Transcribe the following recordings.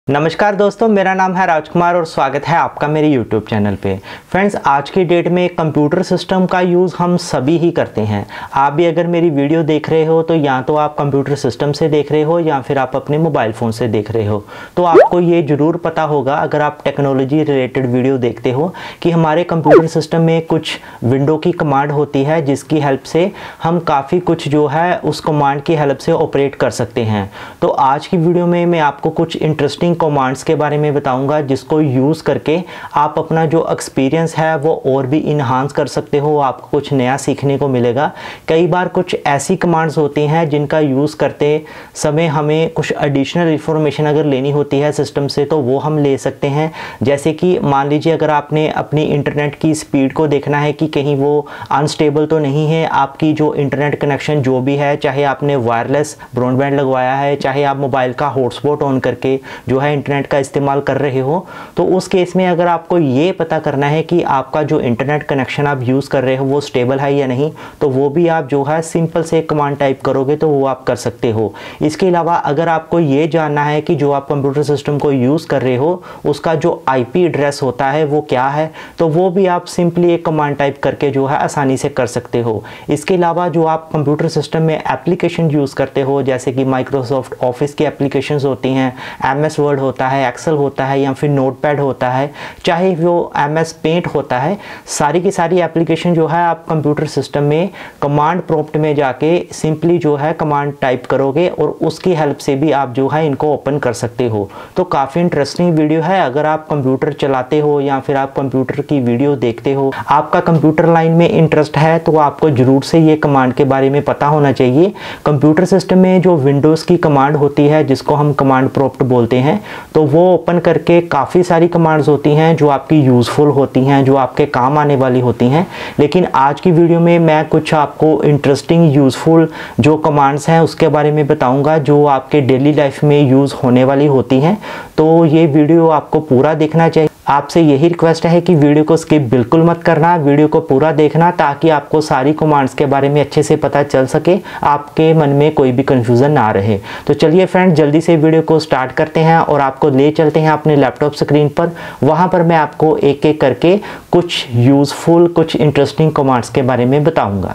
नमस्कार दोस्तों, मेरा नाम है राजकुमार और स्वागत है आपका मेरे YouTube चैनल पे। फ्रेंड्स, आज की डेट में कंप्यूटर सिस्टम का यूज़ हम सभी ही करते हैं। आप भी अगर मेरी वीडियो देख रहे हो तो या तो आप कंप्यूटर सिस्टम से देख रहे हो या फिर आप अपने मोबाइल फ़ोन से देख रहे हो। तो आपको ये ज़रूर पता होगा, अगर आप टेक्नोलॉजी रिलेटेड वीडियो देखते हो, कि हमारे कंप्यूटर सिस्टम में कुछ विंडो की कमांड होती है जिसकी हेल्प से हम काफ़ी कुछ जो है उस कमांड की हेल्प से ऑपरेट कर सकते हैं। तो आज की वीडियो में मैं आपको कुछ इंटरेस्टिंग कमांड्स के बारे में बताऊंगा जिसको यूज़ करके आप अपना जो एक्सपीरियंस है वो और भी इन्हांस कर सकते हो। आपको कुछ नया सीखने को मिलेगा। कई बार कुछ ऐसी कमांड्स होती हैं जिनका यूज़ करते समय हमें कुछ एडिशनल इंफॉर्मेशन अगर लेनी होती है सिस्टम से तो वो हम ले सकते हैं। जैसे कि मान लीजिए अगर आपने अपनी इंटरनेट की स्पीड को देखना है कि कहीं वो अनस्टेबल तो नहीं है, आपकी जो इंटरनेट कनेक्शन जो भी है, चाहे आपने वायरलेस ब्रॉडबैंड लगवाया है, चाहे आप मोबाइल का हॉटस्पॉट ऑन करके जो है इंटरनेट का इस्तेमाल कर रहे हो, तो उस केस में अगर आपको ये पता करना है कि आपका जो इंटरनेट कनेक्शन आप यूज़ कर रहे हो वो स्टेबल है या नहीं, तो वो भी आप जो है सिंपल से कमांड टाइप करोगे तो वो आप कर सकते हो। इसके अलावा अगर आपको ये जानना है कि जो आप कंप्यूटर सिस्टम को यूज़ कर रहे हो उसका जो IP एड्रेस होता है वो क्या है, तो वो भी आप सिंपली एक कमांड टाइप करके जो है आसानी से कर सकते हो। इसके अलावा जो आप कंप्यूटर सिस्टम में एप्लीकेशन यूज़ करते हो, जैसे कि माइक्रोसॉफ्ट ऑफिस की एप्लीकेशंस होती हैं, MS वर्ड होता है, एक्सेल होता है या फिर नोटपैड होता है, चाहे वो MS पेंट होता है, सारी की सारी एप्लीकेशन जो है आप कंप्यूटर सिस्टम में कमांड प्रॉम्प्ट में जाके सिंपली जो है कमांड टाइप करोगे और उसकी हेल्प से भी आप जो है इनको ओपन कर सकते हो। तो काफ़ी इंटरेस्टिंग वीडियो है। अगर आप कंप्यूटर चलाते हो या फिर आप कंप्यूटर की वीडियो देखते हो, आपका कंप्यूटर लाइन में इंटरेस्ट है, तो आपको ज़रूर से ये कमांड के बारे में पता होना चाहिए। कंप्यूटर सिस्टम में जो विंडोज़ की कमांड होती है जिसको हम कमांड प्रॉम्प्ट बोलते हैं, तो वो ओपन करके काफ़ी सारी कमांड्स होती हैं जो आपकी यूज़फुल होती हैं, जो आपके काम आने वाली होती हैं। लेकिन आज की वीडियो में मैं कुछ आपको इंटरेस्टिंग यूज़फुल जो कमांड्स हैं उसके बारे में बताऊंगा जो आपके डेली लाइफ में यूज़ होने वाली होती हैं। तो ये वीडियो आपको पूरा देखना चाहिए। आपसे यही रिक्वेस्ट है कि वीडियो को स्किप बिल्कुल मत करना, वीडियो को पूरा देखना ताकि आपको सारी कमांड्स के बारे में अच्छे से पता चल सके, आपके मन में कोई भी कंफ्यूजन ना रहे। तो चलिए फ्रेंड, जल्दी से वीडियो को स्टार्ट करते हैं और आपको ले चलते हैं अपने लैपटॉप स्क्रीन पर। वहाँ पर मैं आपको एक एक करके कुछ यूज़फुल, कुछ इंटरेस्टिंग कमांड्स के बारे में बताऊँगा।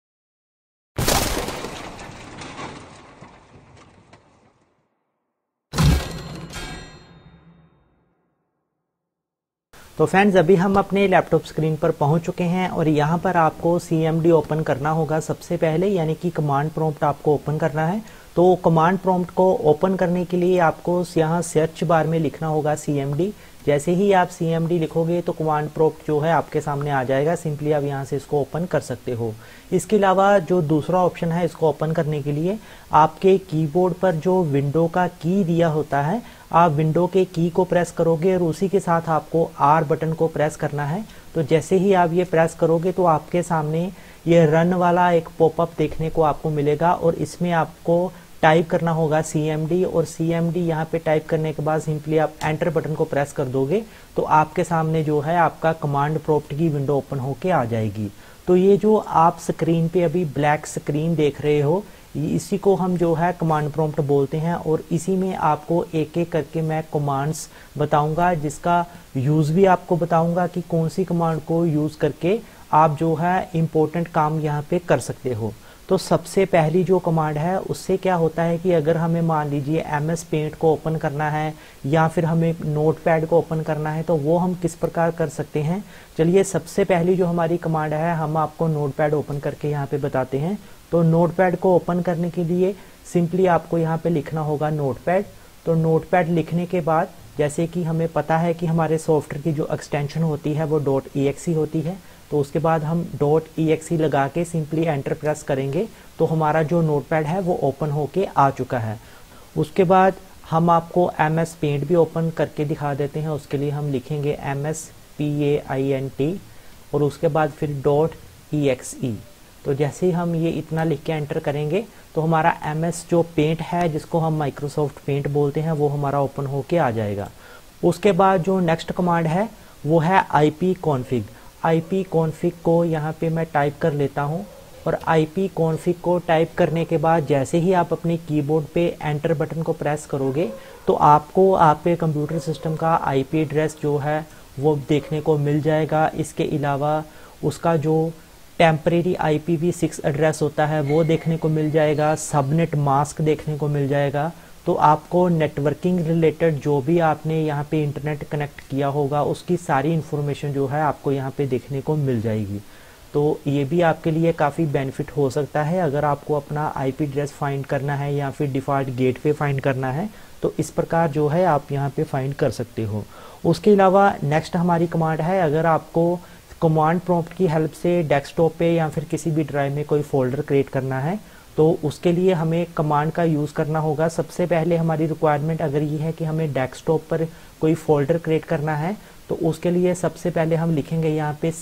तो फ्रेंड्स, अभी हम अपने लैपटॉप स्क्रीन पर पहुंच चुके हैं और यहाँ पर आपको CMD ओपन करना होगा सबसे पहले, यानी कि कमांड प्रॉम्प्ट आपको ओपन करना है। तो कमांड प्रॉम्प्ट को ओपन करने के लिए आपको यहाँ सर्च बार में लिखना होगा CMD। जैसे ही आप CMD लिखोगे तो कमांड प्रॉम्प्ट जो है आपके सामने आ जाएगा। सिंपली आप यहाँ से इसको ओपन कर सकते हो। इसके अलावा जो दूसरा ऑप्शन है, इसको ओपन करने के लिए आपके कीबोर्ड पर जो विंडो का की दिया होता है, आप विंडो के की को प्रेस करोगे और उसी के साथ आपको R बटन को प्रेस करना है। तो जैसे ही आप ये प्रेस करोगे तो आपके सामने ये रन वाला एक पॉपअप देखने को आपको मिलेगा और इसमें आपको टाइप करना होगा CMD, और CMD यहाँ पे टाइप करने के बाद सिंपली आप एंटर बटन को प्रेस कर दोगे तो आपके सामने जो है आपका कमांड प्रॉम्प्ट की विंडो ओपन होके आ जाएगी। तो ये जो आप स्क्रीन पे अभी ब्लैक स्क्रीन देख रहे हो, इसी को हम जो है कमांड प्रॉम्प्ट बोलते हैं और इसी में आपको एक एक करके मैं कमांड्स बताऊंगा, जिसका यूज़ भी आपको बताऊंगा कि कौन सी कमांड को यूज़ करके आप जो है इम्पोर्टेंट काम यहाँ पे कर सकते हो। तो सबसे पहली जो कमांड है उससे क्या होता है कि अगर हमें मान लीजिए MS पेंट को ओपन करना है या फिर हमें नोटपैड को ओपन करना है तो वो हम किस प्रकार कर सकते हैं। चलिए, सबसे पहली जो हमारी कमांड है हम आपको नोटपैड ओपन करके यहाँ पे बताते हैं। तो नोटपैड को ओपन करने के लिए सिंपली आपको यहाँ पे लिखना होगा नोटपैड। तो नोटपैड लिखने के बाद, जैसे कि हमें पता है कि हमारे सॉफ्टवेयर की जो एक्सटेंशन होती है वो .exe होती है, तो उसके बाद हम .exe लगा के सिंपली एंटर प्रेस करेंगे तो हमारा जो नोटपैड है वो ओपन होके आ चुका है। उसके बाद हम आपको MS पेंट भी ओपन करके दिखा देते हैं। उसके लिए हम लिखेंगे MS PAINT और उसके बाद फिर .exe। तो जैसे ही हम ये इतना लिख के एंटर करेंगे तो हमारा MS जो पेंट है, जिसको हम माइक्रोसॉफ्ट पेंट बोलते हैं, वो हमारा ओपन होके आ जाएगा। उसके बाद जो नेक्स्ट कमांड है वो है IP config। IP config को यहाँ पे मैं टाइप कर लेता हूँ और IP कॉन्फ़िग को टाइप करने के बाद जैसे ही आप अपने कीबोर्ड पे एंटर बटन को प्रेस करोगे तो आपको आपके कंप्यूटर सिस्टम का IP एड्रेस जो है वो देखने को मिल जाएगा। इसके अलावा उसका जो टेम्परेरी IPv6 एड्रेस होता है वो देखने को मिल जाएगा, सबनेट मास्क देखने को मिल जाएगा। तो आपको नेटवर्किंग रिलेटेड जो भी आपने यहाँ पे इंटरनेट कनेक्ट किया होगा उसकी सारी इन्फॉर्मेशन जो है आपको यहाँ पे देखने को मिल जाएगी। तो ये भी आपके लिए काफ़ी बेनिफिट हो सकता है अगर आपको अपना IP एड्रेस फाइंड करना है या फिर डिफ़ॉल्ट गेटवे फाइंड करना है, तो इस प्रकार जो है आप यहाँ पे फाइंड कर सकते हो। उसके अलावा नेक्स्ट हमारी कमांड है, अगर आपको कमांड प्रॉम्प्ट की हेल्प से डेस्कटॉप पे या फिर किसी भी ड्राइव में कोई फोल्डर क्रिएट करना है तो उसके लिए हमें कमांड का यूज़ करना होगा। सबसे पहले हमारी रिक्वायरमेंट अगर ये है कि हमें डेस्कटॉप पर कोई फोल्डर क्रिएट करना है तो उसके लिए सबसे पहले हम लिखेंगे यहाँ पे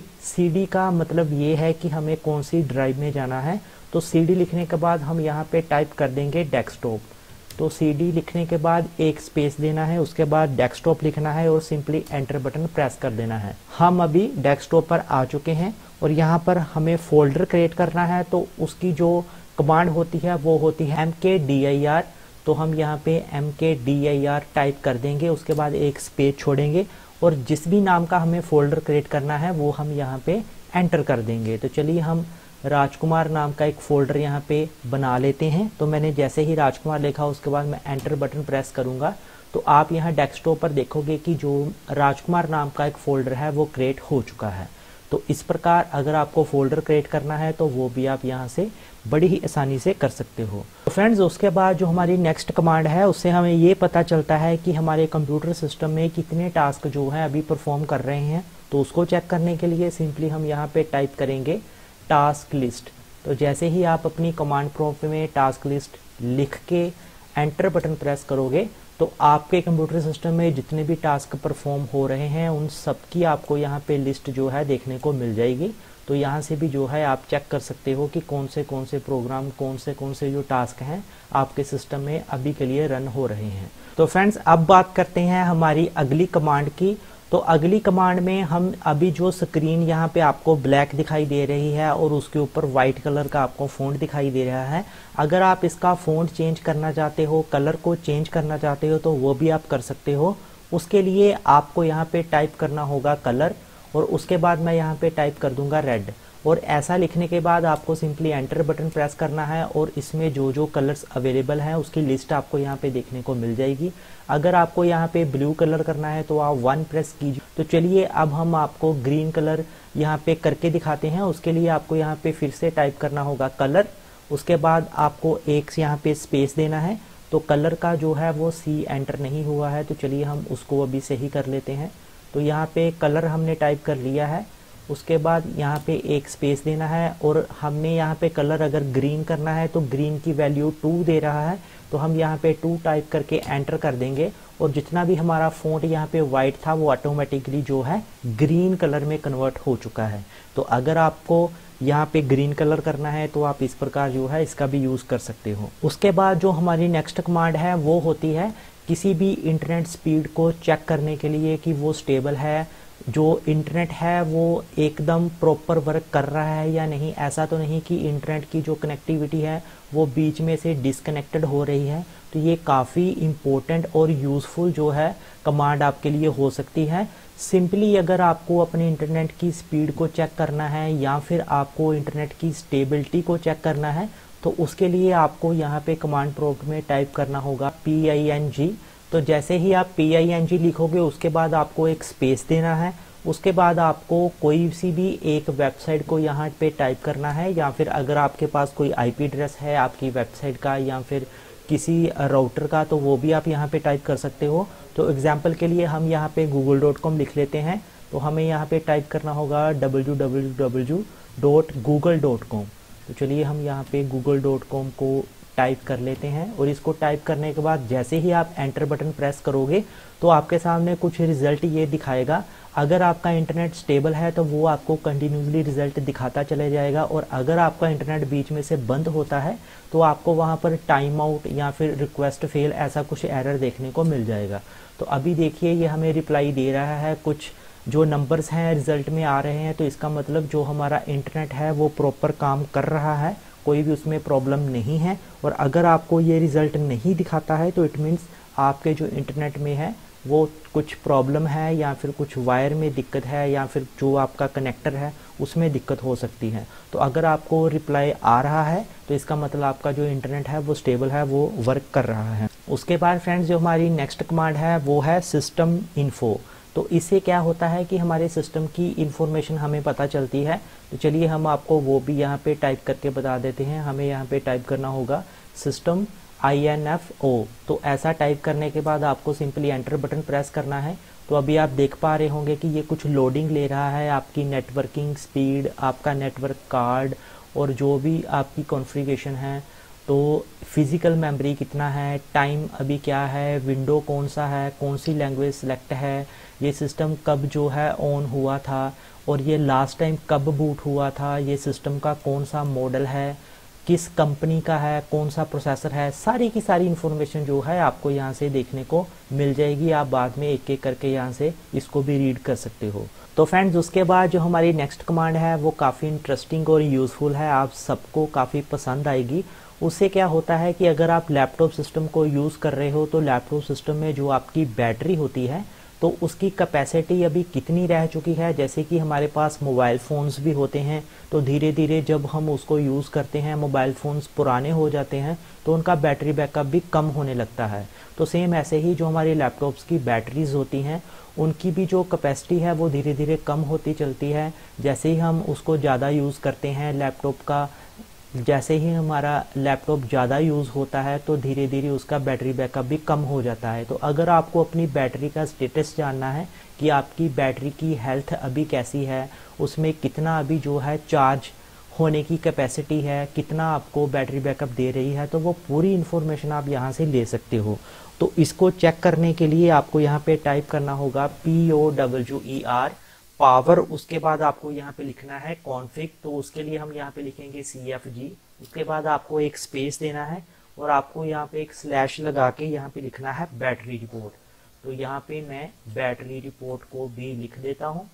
CD का मतलब ये है कि हमें कौन सी ड्राइव में जाना है। तो CD लिखने के बाद हम यहाँ पे टाइप कर देंगे डेस्कटॉप। तो CD लिखने के बाद एक स्पेस देना है, उसके बाद डेस्कटॉप लिखना है और सिंपली एंटर बटन प्रेस कर देना है। हम अभी डेस्कटॉप पर आ चुके हैं और यहाँ पर हमें फोल्डर क्रिएट करना है तो उसकी जो कमांड होती है वो होती है mkdir। तो हम यहाँ पे mkdir टाइप कर देंगे, उसके बाद एक स्पेस छोड़ेंगे और जिस भी नाम का हमें फोल्डर क्रिएट करना है वो हम यहाँ पे एंटर कर देंगे। तो चलिए हम राजकुमार नाम का एक फ़ोल्डर यहाँ पे बना लेते हैं। तो मैंने जैसे ही राजकुमार लिखा उसके बाद मैं एंटर बटन प्रेस करूँगा तो आप यहाँ डेस्कटॉप पर देखोगे कि जो राजकुमार नाम का एक फ़ोल्डर है वो क्रिएट हो चुका है। तो इस प्रकार अगर आपको फ़ोल्डर क्रिएट करना है तो वो भी आप यहाँ से बड़ी ही आसानी से कर सकते हो। तो फ्रेंड्स उसके बाद जो हमारी नेक्स्ट कमांड है उससे हमें ये पता चलता है कि हमारे कंप्यूटर सिस्टम में कितने टास्क जो हैं अभी परफॉर्म कर रहे हैं। तो उसको चेक करने के लिए सिंपली हम यहाँ पे टाइप करेंगे टास्क लिस्ट। तो जैसे ही आप अपनी कमांड प्रॉम्प्ट में टास्क लिस्ट लिख के एंटर बटन प्रेस करोगे तो आपके कंप्यूटर सिस्टम में जितने भी टास्क परफॉर्म हो रहे हैं उन सब की आपको यहाँ पे लिस्ट जो है देखने को मिल जाएगी। तो यहाँ से भी जो है आप चेक कर सकते हो कि कौन से प्रोग्राम कौन से जो टास्क हैं आपके सिस्टम में अभी के लिए रन हो रहे हैं। तो फ्रेंड्स अब बात करते हैं हमारी अगली कमांड की। तो अगली कमांड में हम अभी जो स्क्रीन यहाँ पे आपको ब्लैक दिखाई दे रही है और उसके ऊपर वाइट कलर का आपको फ़ॉन्ट दिखाई दे रहा है, अगर आप इसका फ़ॉन्ट चेंज करना चाहते हो, कलर को चेंज करना चाहते हो तो वो भी आप कर सकते हो। उसके लिए आपको यहाँ पे टाइप करना होगा कलर और उसके बाद मैं यहाँ पे टाइप कर दूंगा रेड। और ऐसा लिखने के बाद आपको सिंपली एंटर बटन प्रेस करना है और इसमें जो कलर्स अवेलेबल हैं उसकी लिस्ट आपको यहाँ पे देखने को मिल जाएगी। अगर आपको यहाँ पे ब्लू कलर करना है तो आप 1 प्रेस कीजिए। तो चलिए अब हम आपको ग्रीन कलर यहाँ पे करके दिखाते हैं। उसके लिए आपको यहाँ पे फिर से टाइप करना होगा कलर, उसके बाद आपको एक यहाँ पे स्पेस देना है। तो कलर का जो है वो C एंटर नहीं हुआ है, तो चलिए हम उसको अभी सही कर लेते हैं। तो यहाँ पे कलर हमने टाइप कर लिया है, उसके बाद यहाँ पे एक स्पेस देना है और हमने यहाँ पे कलर अगर ग्रीन करना है तो ग्रीन की वैल्यू 2 दे रहा है, तो हम यहाँ पे 2 टाइप करके एंटर कर देंगे और जितना भी हमारा फ़ॉन्ट यहाँ पे वाइट था वो ऑटोमेटिकली जो है ग्रीन कलर में कन्वर्ट हो चुका है। तो अगर आपको यहाँ पे ग्रीन कलर करना है तो आप इस प्रकार जो है इसका भी यूज़ कर सकते हो। उसके बाद जो हमारी नेक्स्ट कमांड है वो होती है किसी भी इंटरनेट स्पीड को चेक करने के लिए कि वो स्टेबल है, जो इंटरनेट है वो एकदम प्रॉपर वर्क कर रहा है या नहीं। ऐसा तो नहीं कि इंटरनेट की जो कनेक्टिविटी है वो बीच में से डिसकनेक्टेड हो रही है। तो ये काफ़ी इम्पोर्टेंट और यूज़फुल जो है कमांड आपके लिए हो सकती है। सिंपली अगर आपको अपने इंटरनेट की स्पीड को चेक करना है या फिर आपको इंटरनेट की स्टेबिलिटी को चेक करना है तो उसके लिए आपको यहाँ पे कमांड प्रॉम्प्ट में टाइप करना होगा PING। तो जैसे ही आप PING लिखोगे उसके बाद आपको एक स्पेस देना है, उसके बाद आपको कोई सी भी एक वेबसाइट को यहाँ पे टाइप करना है या फिर अगर आपके पास कोई IP एड्रेस है आपकी वेबसाइट का या फिर किसी राउटर का तो वो भी आप यहाँ पे टाइप कर सकते हो। तो एग्जांपल के लिए हम यहाँ पे google.com लिख लेते हैं। तो हमें यहाँ पे टाइप करना होगा www.google.com। तो चलिए हम यहाँ पे google.com को टाइप कर लेते हैं और इसको टाइप करने के बाद जैसे ही आप एंटर बटन प्रेस करोगे तो आपके सामने कुछ रिजल्ट ये दिखाएगा। अगर आपका इंटरनेट स्टेबल है तो वो आपको कंटिन्यूसली रिजल्ट दिखाता चले जाएगा और अगर आपका इंटरनेट बीच में से बंद होता है तो आपको वहाँ पर टाइम आउट या फिर रिक्वेस्ट फेल ऐसा कुछ एरर देखने को मिल जाएगा। तो अभी देखिए ये हमें रिप्लाई दे रहा है कुछ जो नंबर्स हैं रिज़ल्ट में आ रहे हैं, तो इसका मतलब जो हमारा इंटरनेट है वो प्रॉपर काम कर रहा है, कोई भी उसमें प्रॉब्लम नहीं है। और अगर आपको ये रिज़ल्ट नहीं दिखाता है तो इट मीन्स आपके जो इंटरनेट में है वो कुछ प्रॉब्लम है, या फिर कुछ वायर में दिक्कत है, या फिर जो आपका कनेक्टर है उसमें दिक्कत हो सकती है। तो अगर आपको रिप्लाई आ रहा है तो इसका मतलब आपका जो इंटरनेट है वो स्टेबल है, वो वर्क कर रहा है। उसके बाद फ्रेंड्स जो हमारी नेक्स्ट कमांड है वो है सिस्टम इन्फो। तो इससे क्या होता है कि हमारे सिस्टम की इंफॉर्मेशन हमें पता चलती है। तो चलिए हम आपको वो भी यहाँ पे टाइप करके बता देते हैं। हमें यहाँ पे टाइप करना होगा सिस्टम INFO। तो ऐसा टाइप करने के बाद आपको सिंपली एंटर बटन प्रेस करना है। तो अभी आप देख पा रहे होंगे कि ये कुछ लोडिंग ले रहा है, आपकी नेटवर्किंग स्पीड, आपका नेटवर्क कार्ड और जो भी आपकी कॉन्फ़िगरेशन है। तो फिज़िकल मेमोरी कितना है, टाइम अभी क्या है, विंडो कौन सा है, कौन सी लैंग्वेज सेलेक्ट है, ये सिस्टम कब जो है ऑन हुआ था, और ये लास्ट टाइम कब बूट हुआ था, ये सिस्टम का कौन सा मॉडल है, किस कंपनी का है, कौन सा प्रोसेसर है, सारी की सारी इन्फॉर्मेशन जो है आपको यहाँ से देखने को मिल जाएगी। आप बाद में एक एक करके यहाँ से इसको भी रीड कर सकते हो। तो फ्रेंड्स उसके बाद जो हमारी नेक्स्ट कमांड है वो काफ़ी इंटरेस्टिंग और यूज़फुल है, आप सबको काफ़ी पसंद आएगी। उससे क्या होता है कि अगर आप लैपटॉप सिस्टम को यूज़ कर रहे हो तो लैपटॉप सिस्टम में जो आपकी बैटरी होती है तो उसकी कैपेसिटी अभी कितनी रह चुकी है। जैसे कि हमारे पास मोबाइल फ़ोन्स भी होते हैं, तो धीरे धीरे जब हम उसको यूज़ करते हैं, मोबाइल फ़ोन्स पुराने हो जाते हैं तो उनका बैटरी बैकअप भी कम होने लगता है। तो सेम ऐसे ही जो हमारी लैपटॉप्स की बैटरीज होती हैं उनकी भी जो कैपेसिटी है वो धीरे धीरे कम होती चलती है। जैसे ही हम उसको ज़्यादा यूज़ करते हैं लैपटॉप का, जैसे ही हमारा लैपटॉप ज़्यादा यूज़ होता है तो धीरे धीरे उसका बैटरी बैकअप भी कम हो जाता है। तो अगर आपको अपनी बैटरी का स्टेटस जानना है कि आपकी बैटरी की हेल्थ अभी कैसी है, उसमें कितना अभी जो है चार्ज होने की कैपेसिटी है, कितना आपको बैटरी बैकअप दे रही है, तो वो पूरी इन्फॉर्मेशन आप यहाँ से ले सकते हो। तो इसको चेक करने के लिए आपको यहाँ पे टाइप करना होगा POWER पावर। उसके बाद आपको यहाँ पे लिखना है कॉन्फ़िग। तो उसके लिए हम यहाँ पे लिखेंगे CFG। उसके बाद आपको एक स्पेस देना है और आपको यहाँ पे एक स्लैश लगा के यहाँ पे लिखना है बैटरी रिपोर्ट। तो यहाँ पे मैं बैटरी रिपोर्ट को भी लिख देता हूँ।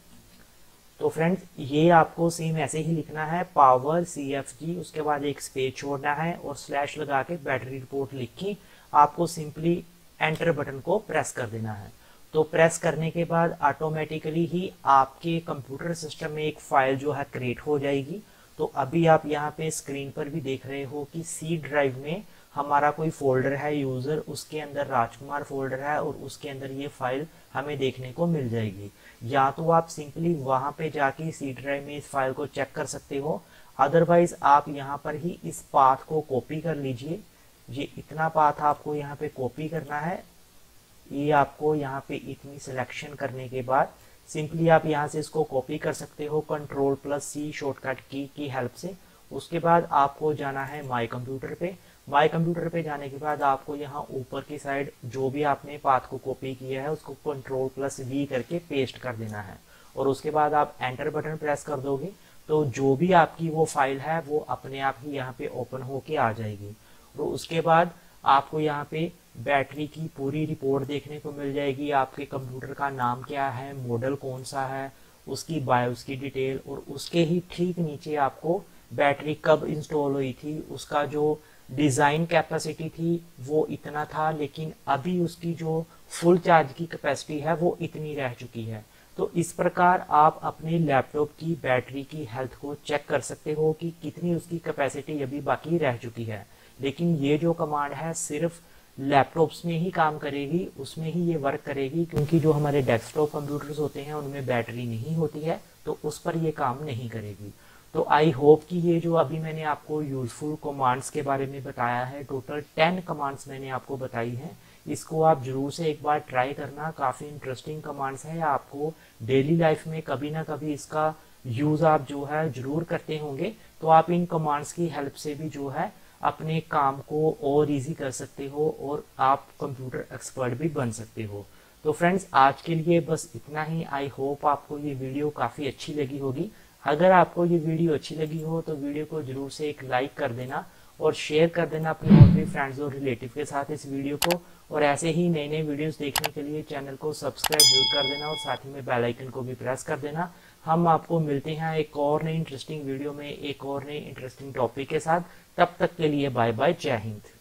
तो फ्रेंड्स ये आपको सेम ऐसे ही लिखना है पावर CFG, उसके बाद एक स्पेस छोड़ना है और स्लैश लगा के बैटरी रिपोर्ट लिख के आपको सिंपली एंटर बटन को प्रेस कर देना है। तो प्रेस करने के बाद ऑटोमेटिकली ही आपके कंप्यूटर सिस्टम में एक फाइल जो है क्रिएट हो जाएगी। तो अभी आप यहाँ पे स्क्रीन पर भी देख रहे हो कि C ड्राइव में हमारा कोई फोल्डर है यूज़र, उसके अंदर राजकुमार फोल्डर है और उसके अंदर ये फाइल हमें देखने को मिल जाएगी। या तो आप सिंपली वहाँ पे जाके C ड्राइव में इस फाइल को चेक कर सकते हो, अदरवाइज आप यहाँ पर ही इस पाथ को कॉपी कर लीजिए। ये इतना पाथ आपको यहाँ पे कॉपी करना है। ये आपको यहाँ पे इतनी सिलेक्शन करने के बाद सिंपली आप यहाँ से इसको कॉपी कर सकते हो Ctrl+C शॉर्टकट की हेल्प से। उसके बाद आपको जाना है माई कंप्यूटर पे। माई कंप्यूटर पे जाने के बाद आपको यहाँ ऊपर की साइड जो भी आपने पाथ को कॉपी किया है उसको Ctrl+V करके पेस्ट कर देना है और उसके बाद आप एंटर बटन प्रेस कर दोगे तो जो भी आपकी वो फाइल है वो अपने आप ही यहाँ पे ओपन होके आ जाएगी। तो उसके बाद आपको यहाँ पे बैटरी की पूरी रिपोर्ट देखने को मिल जाएगी। आपके कंप्यूटर का नाम क्या है, मॉडल कौन सा है, उसकी बायोस की डिटेल, और उसके ही ठीक नीचे आपको बैटरी कब इंस्टॉल हुई थी, उसका जो डिज़ाइन कैपेसिटी थी वो इतना था, लेकिन अभी उसकी जो फुल चार्ज की कैपेसिटी है वो इतनी रह चुकी है। तो इस प्रकार आप अपने लैपटॉप की बैटरी की हेल्थ को चेक कर सकते हो कि कितनी उसकी कैपेसिटी अभी बाकी रह चुकी है। लेकिन ये जो कमांड है सिर्फ लैपटॉप्स में ही काम करेगी, उसमें ही ये वर्क करेगी, क्योंकि जो हमारे डेस्कटॉप कंप्यूटर्स होते हैं उनमें बैटरी नहीं होती है तो उस पर ये काम नहीं करेगी। तो आई होप कि ये जो अभी मैंने आपको यूजफुल कमांड्स के बारे में बताया है, टोटल 10 कमांड्स मैंने आपको बताई हैं, इसको आप जरूर से एक बार ट्राई करना। काफ़ी इंटरेस्टिंग कमांड्स है, आपको डेली लाइफ में कभी ना कभी इसका यूज़ आप जो है जरूर करते होंगे। तो आप इन कमांड्स की हेल्प से भी जो है अपने काम को और इजी कर सकते हो और आप कंप्यूटर एक्सपर्ट भी बन सकते हो। तो फ्रेंड्स आज के लिए बस इतना ही। आई होप आपको ये वीडियो काफ़ी अच्छी लगी होगी। अगर आपको ये वीडियो अच्छी लगी हो तो वीडियो को जरूर से एक लाइक कर देना और शेयर कर देना अपने और भी फ्रेंड्स और रिलेटिव के साथ इस वीडियो को। और ऐसे ही नए नए वीडियोस देखने के लिए चैनल को सब्सक्राइब जरूर कर देना और साथ ही में बेल आइकन को भी प्रेस कर देना। हम आपको मिलते हैं एक और नई इंटरेस्टिंग वीडियो में एक और नई इंटरेस्टिंग टॉपिक के साथ। तब तक के लिए बाय बाय, जय हिंद।